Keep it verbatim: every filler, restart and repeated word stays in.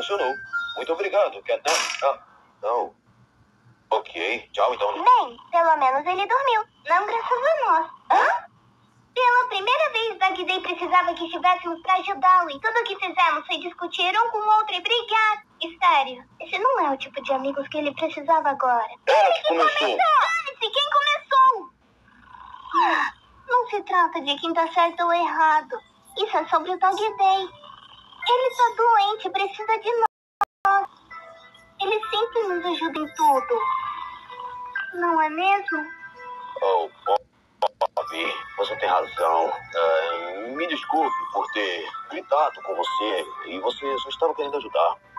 funcionou. Muito obrigado. Quer até... Ah, não. Ok, tchau então. Bem, pelo menos ele dormiu. Não graças a nós. Hã? Pela primeira vez, Dog Day precisava que estivéssemos pra ajudá-lo. E tudo o que fizemos foi discutir um com o outro e brigar. Sério, esse não é o tipo de amigos que ele precisava agora. Ela que começou. Dane-se, quem começou? Ah, não se trata de quem tá certo ou errado. Isso é sobre o Dog Day. Ele tá doente, precisa de nós. Ele sempre nos ajuda em tudo. Não é mesmo? Oh, Bobby, você tem razão. Ah, me desculpe por ter gritado com você. E você só estava querendo ajudar.